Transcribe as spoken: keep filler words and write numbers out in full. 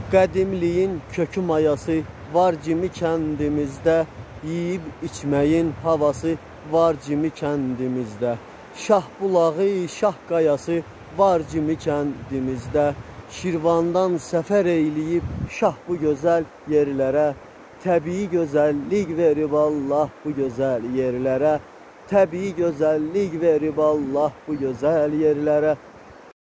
Qədimliyin kökü mayası var cimi kəndimizdə, yeyib içməyin havası var cimi kəndimizdə. Şah bulağı, şah qayası var cimi kəndimizdə. Şirvandan səfər eyləyib şah bu gözəl yerlərə. Təbii gözəllik verib Allah bu gözəl yerlərə. Təbii gözəllik verib Allah bu gözəl yerlərə.